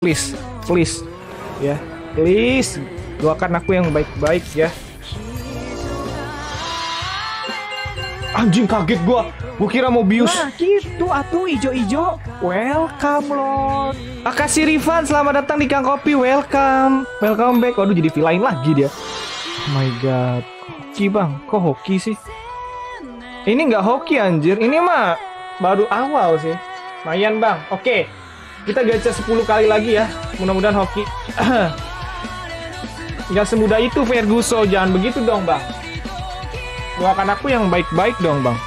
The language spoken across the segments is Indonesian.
please, please, ya, please, doakan aku yang baik-baik ya. Anjing, kaget gua kira mau bius. Nah gitu atuh ijo-ijo. Welcome Lord. Akasi Rifan, selamat datang di Kang Kopi. Welcome back. Waduh, jadi villain lagi dia. Oh my god. Hoki bang, kok hoki sih? Ini nggak hoki anjir. Ini mah baru awal sih. Lumayan bang. Oke, kita gacha 10 kali lagi ya. Mudah-mudahan hoki. Nggak semudah itu Ferguson. Jangan begitu dong bang. Doakan aku yang baik-baik dong bang.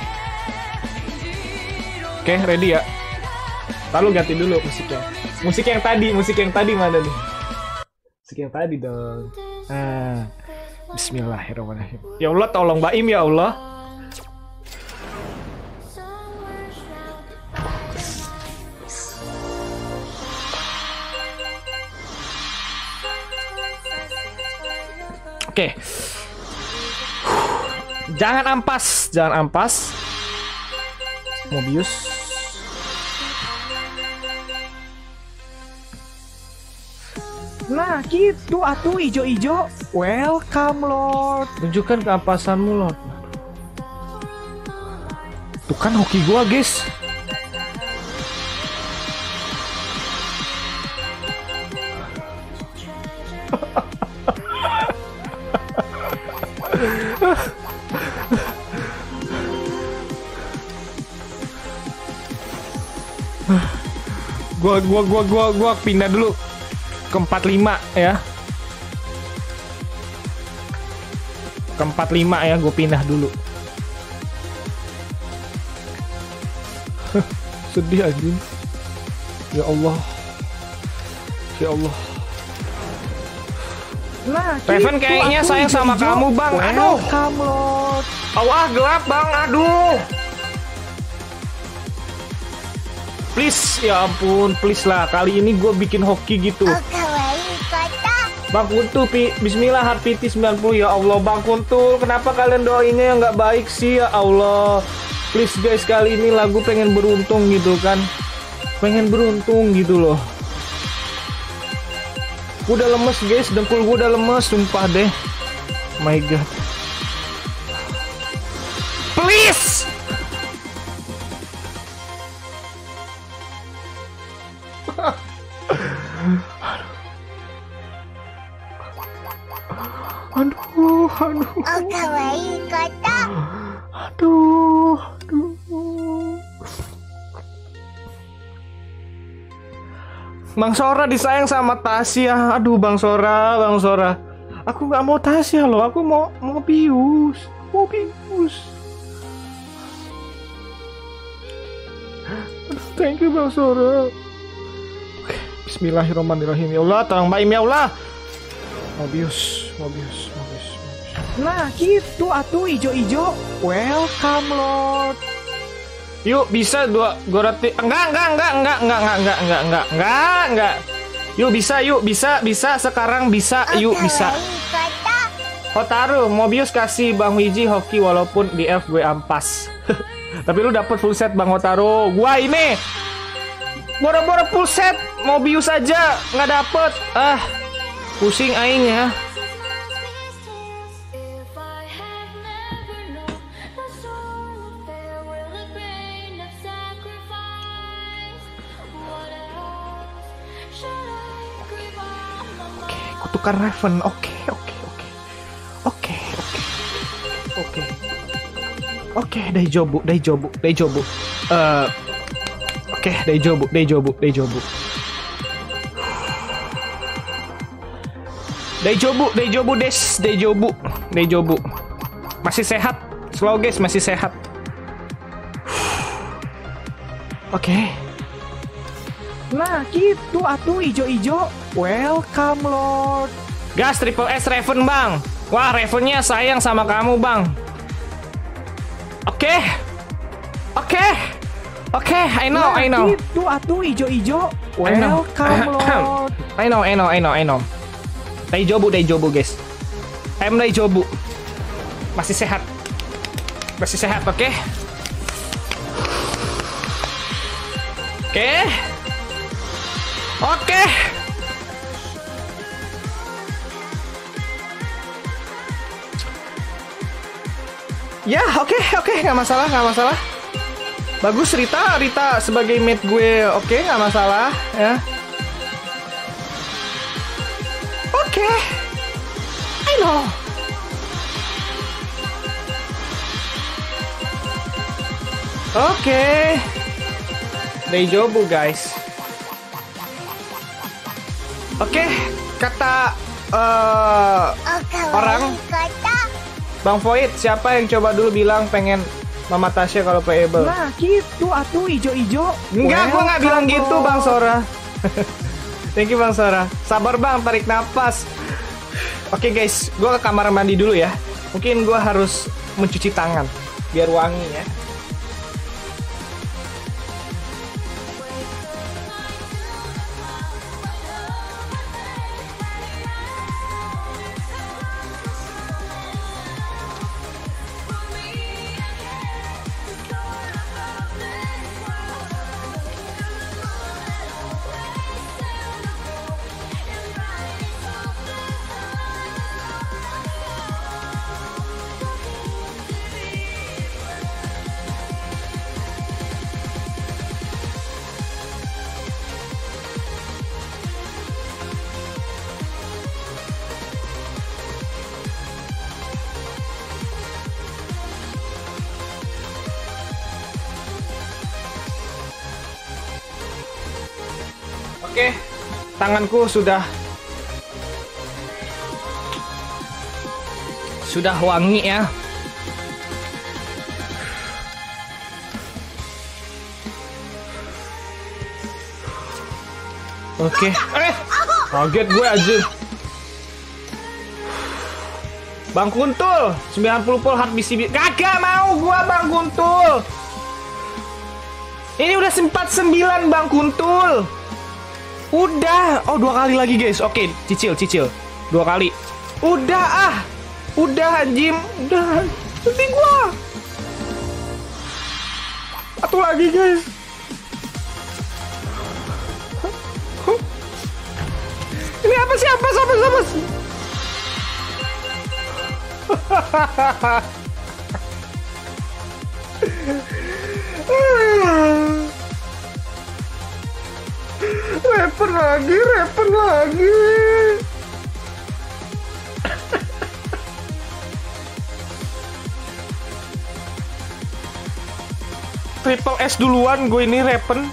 Oke, ready ya. Lalu ganti dulu musiknya. Musik yang tadi mana nih? Musik yang tadi dong. Bismillahirrahmanirrahim. Ya Allah, tolong Baim ya Allah. Oke. Jangan ampas. Mobius. Nah gitu atuh ijo-ijo. Welcome Lord. Tunjukkan keampasanmu Lord. Tuh kan hoki gua guys. Gua pindah dulu ke 45 ya. Ke 45 ya, gue pindah dulu. Sedih aja. Ya Allah. Ya Allah. Nah, Raven kayaknya sayang sama kamu bang. Aduh. Welcome Lord. Gelap bang. Aduh. Please, ya ampun, please lah. Kali ini gue bikin hoki gitu. Bang Kuntul, bismillah, heart pity 90. Ya Allah, Bang Kuntul, kenapa kalian doainnya yang nggak baik sih? Ya Allah. Please guys, kali ini lagu pengen beruntung gitu kan. Pengen beruntung gitu loh. Gue udah lemes guys, dengkul gue udah lemes, sumpah deh. My God. Please! Aduh. Bang Sora disayang sama Tasya. Aduh, Bang Sora. Aku nggak mau Tasya loh. Aku mau Bius. Thank you Bang Sora. Oke, bismillahirrahmanirrahim. Ya Allah, tolong Baim ya Allah. Mobius. Nah gitu atuh ijo-ijo. Welcome Lord. Yuk bisa gua roti. Enggak. Yuk bisa sekarang bisa. Yuk bisa. Hotaru, Mobius kasih Bang Wiji hoki walaupun di F gue ampas. Tapi lu dapet full set Bang Hotaru. Gua ini boro-boro full set Mobius aja nggak dapet. Pusing aing ya. Tukar Raven. Oke, Daijobu. Oke, Daijobu. Masih sehat. Slow guys, masih sehat. Oke. Nah gitu atuh ijo-ijo. Welcome Lord. Gas triple S Raven bang. Wah, Ravennya sayang sama kamu bang. Oke, I know. Itu atuh ijo-ijo. Welcome Lord. I know. Daijobu guys. I'm Daijobu. Masih sehat, oke. Oke. Ya, oke, nggak masalah. Bagus Rita sebagai mate gue, oke, nggak masalah ya. Oke, I know. Oke, Daijobu guys. Oke, kata orang Bang Void, siapa yang coba dulu bilang pengen Mama Tasya kalau playable? Nah gitu atuh ijo-ijo. Enggak, gua nggak bilang gitu Bang Sora. Thank you Bang Sora. Sabar Bang, tarik nafas. Oke guys, gua ke kamar mandi dulu ya. Mungkin gua harus mencuci tangan biar wangi ya. Oke, tanganku sudah wangi ya. Oke. Kaget gue aja. Bang Kuntul, 90 pol hard BCB. Kagak mau gua Bang Kuntul. Ini udah 49 Bang Kuntul. Udah, oh 2 kali lagi guys. Oke, cicil 2 kali. Udah anjim, udah. Sedih gua. Satu lagi guys. Ini apa sih? Apa? Rapper lagi. Triple S duluan gue ini Raven.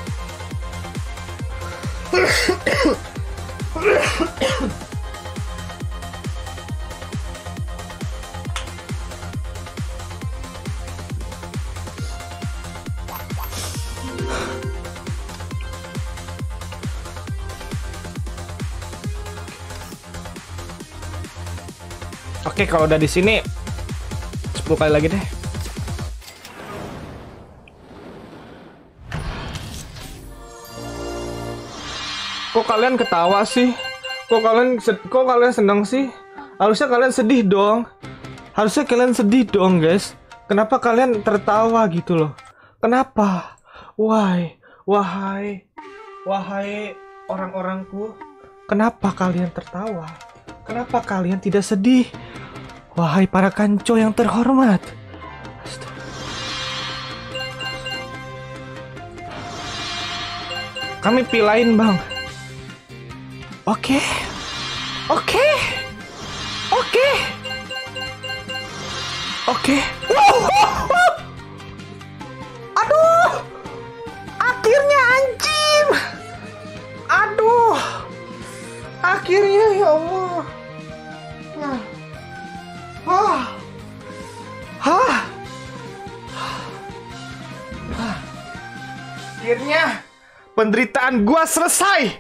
Oke, kalau udah di sini 10 kali lagi deh. Kok kalian ketawa sih? Kok kalian senang sih? Harusnya kalian sedih dong. Guys. Kenapa kalian tertawa gitu loh? Kenapa? Wahai orang-orangku, kenapa kalian tertawa? Kenapa kalian tidak sedih? Wahai para kanco yang terhormat. Kami pilain bang. Oke. Aduh. Akhirnya anjing. Aduh. Akhirnya ya Allah. Akhirnya penderitaan gua selesai.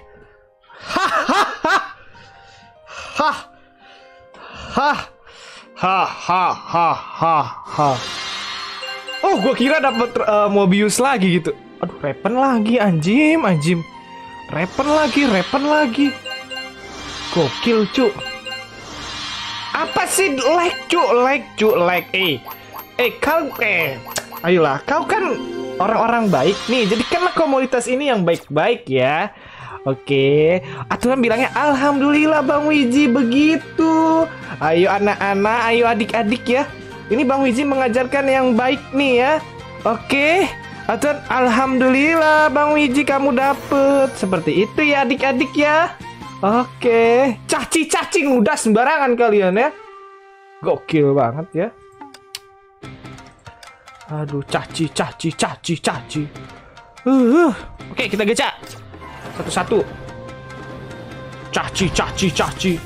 Oh, gua kira dapet Mobius lagi gitu. Aduh, Raven lagi anjim. Raven lagi. Gokil, cu. Apa sih like. Ayolah, kau kan orang-orang baik nih. Jadikanlah komunitas ini yang baik-baik ya. Oke, aturan bilangnya alhamdulillah Bang Wiji begitu. Ayo anak-anak, ayo adik-adik ya. Ini Bang Wiji mengajarkan yang baik nih ya. Oke, aturan alhamdulillah Bang Wiji kamu dapet. Seperti itu ya adik-adik ya. Oke, cacing udah sembarangan kalian ya. Gokil banget ya. Aduh, caci. Oke, kita gacha. Satu-satu. Caci.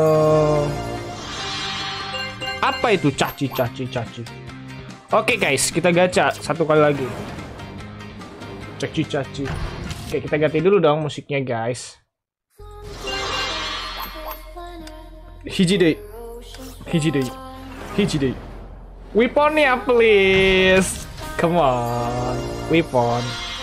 Apa itu caci? Oke guys, kita gacha satu kali lagi. Caci. Oke, kita ganti dulu dong musiknya guys. Hiji deh. Weaponnya please. Come on. Weapon.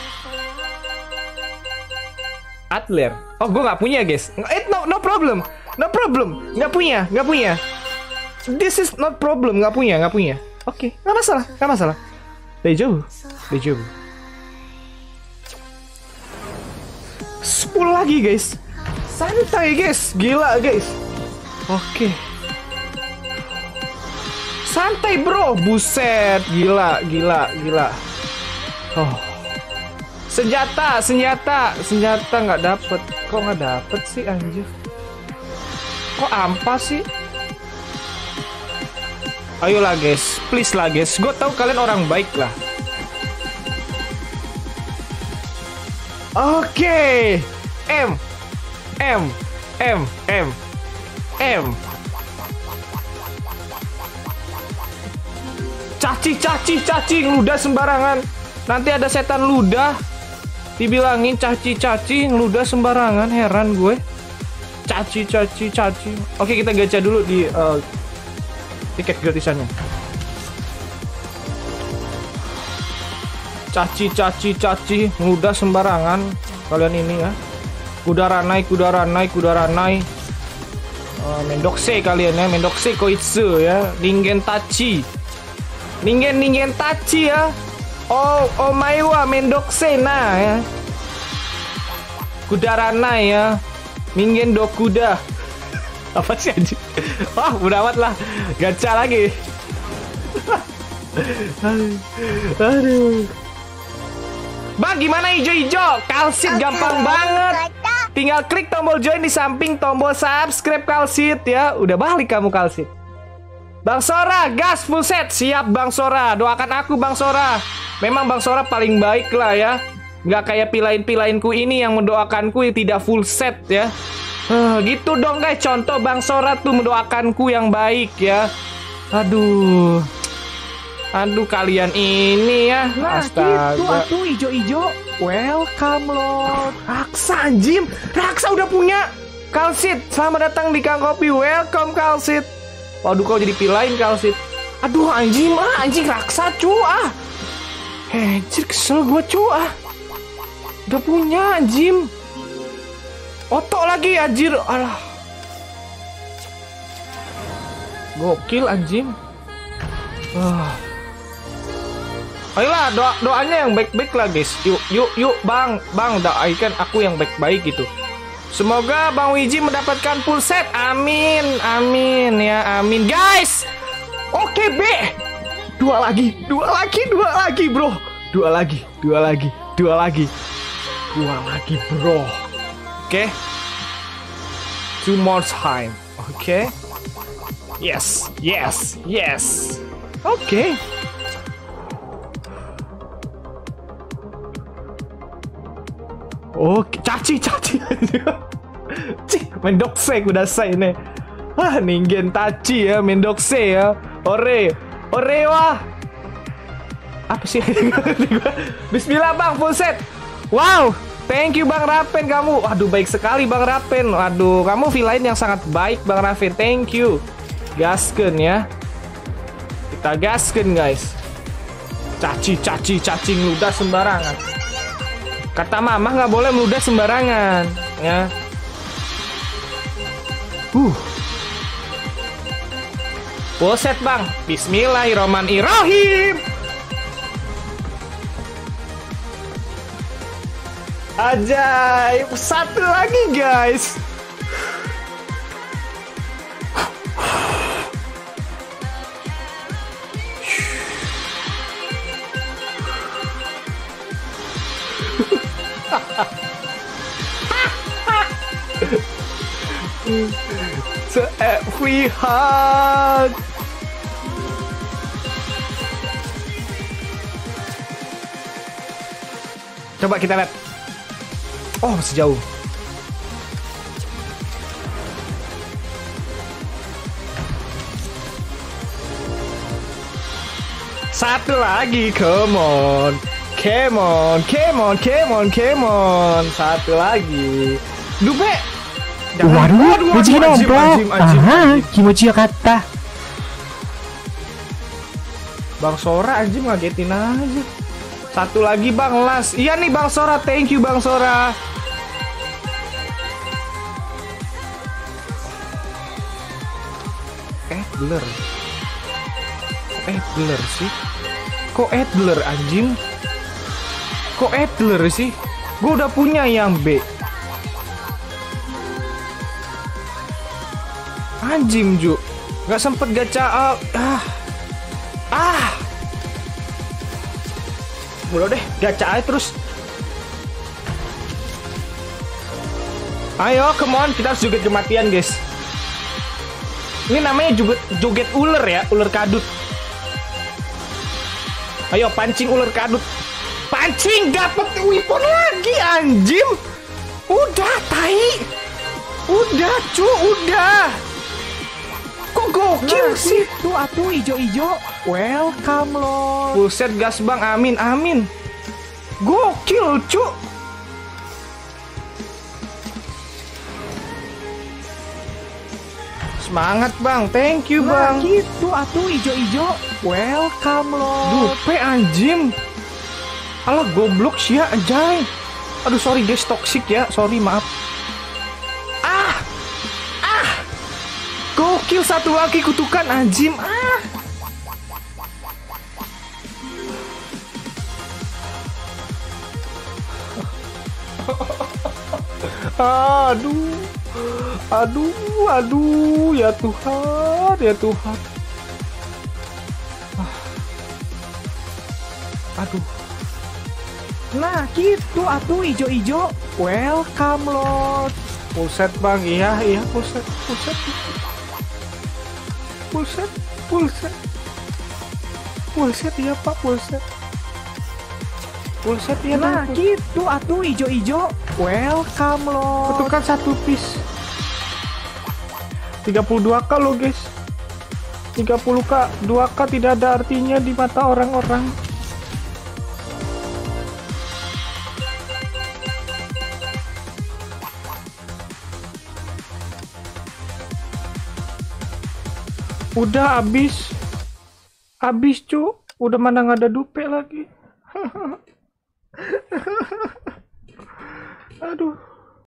Adler. Oh, gue nggak punya guys. No problem. Nggak punya. This is not problem. Nggak punya. Oke, nggak masalah. Dejo. 10 lagi guys. Santai guys. Gila guys. Oke. Santai bro. Buset. Gila. Oh. Senjata nggak dapet. Kok nggak dapet sih anjir? Kok ampas sih? Ayolah guys, please lah guys. Gue tahu kalian orang baik lah. Oke. M. Caci, ludah sembarangan. Nanti ada setan ludah. Dibilangin caci, ludah sembarangan. Heran gue. Caci. Oke, kita gacha dulu di tiket gratisannya. Caci, ludah sembarangan. Kalian ini ya. Kuda ranai. Mendokse kalian ya. Mendokse koitsu ya. Ningen tachi ya. Oh my wa mendokse na ya. Kuda ranai ya. Ningen do kuda. Apa sih anjing? Wah, udah amat lah. Gacha lagi. Aduh. Bang, gimana hijau-hijau? Kalsit gampang banget. Tinggal klik tombol join di samping tombol subscribe Kalsit ya. Udah balik kamu Kalsit. Bang Sora, gas full set. Siap Bang Sora. Doakan aku Bang Sora. Memang Bang Sora paling baik lah ya. Nggak kayak pilain-pilainku ini yang mendoakanku yang tidak full set ya. Gitu dong guys. Contoh Bang Sora tuh mendoakanku yang baik ya. Aduh kalian ini ya. Astaga. Tuh ijo-ijo. Welcome Lord. Raksa anjim. Raksa udah punya. Kalsit, selamat datang di Kang Kopi. Welcome Kalsit. Waduh, kau jadi pilain Kalsit. Aduh anjing Raksa cuah. Anjir, kesel gue cuah. Udah punya anjim. Otok lagi anjir. Alah. Gokil anjim. Ayolah, doanya yang baik-baik lah guys. Yuk Bang doakan aku yang baik-baik gitu. Semoga Bang Wiji mendapatkan full set. Amin ya, amin guys. Oke B. Dua lagi bro. Dua lagi bro. Oke. Two more time. Oke. Yes. Oke. Oke, caci. Cih, mendokse kudasai nih. Ningen tachi ya, mendokse ya. Ore wah. Apa sih? Bismillah Bang, full set. Wow, thank you Bang Rapen kamu. Waduh, baik sekali Bang Rapen. Waduh, kamu villain yang sangat baik Bang Rapen. Thank you. Gasken ya. Kita gasken guys. Caci ngeludah sembarangan. Kata mama nggak boleh meludah sembarangan ya. Buset Bang. Bismillahirrahmanirrahim. Ajaib, satu lagi guys. To every heart. Coba kita lihat. Oh, masih jauh. Satu lagi, come on. Come on, come on, come on, come on. Satu lagi. Dupe. Waduh, Muji nombok. Aha, Kimochi kata. Bang Sora anjing ngagetin aja. Satu lagi Bang Las. Iya nih Bang Sora, thank you Bang Sora. Blur. Blur sih. Kok blur anjing? Kok blur sih? Gue udah punya yang B. Anjing Ju. Gak sempet gacha. Udah deh, gacha aja terus. Ayo, come on, kita harus joget kematian, guys. Ini namanya joget ular ya, ular kadut. Ayo, pancing ular kadut. Pancing, dapet weapon lagi, anjing. Udah, tai. Udah, cu, udah. Kok gokil sih? Tuh atuh ijo-ijo. Welcome Lord. Buset gas Bang, amin, amin. Gokil, cu. Semangat Bang, thank you Bang. Gitu atuh ijo-ijo. Welcome Lord. Dupe anjim. Alah goblok sih ya anjay. Aduh sorry guys, toxic ya, sorry maaf. Gokil satu lagi kutukan anjim. Aduh, ya Tuhan, ya Tuhan. Aduh. Nah gitu atuh ijo-ijo. Welcome Lord. Pulset Bang, iya pulset. Pulset ya Pak, pulset ya. Nah gitu atuh ijo-ijo. Welcome Lord. Kutukan satu piece 32k lo guys. 30k 2k tidak ada artinya di mata orang-orang. Udah habis cu. Udah mana nggak ada dupe lagi. Aduh.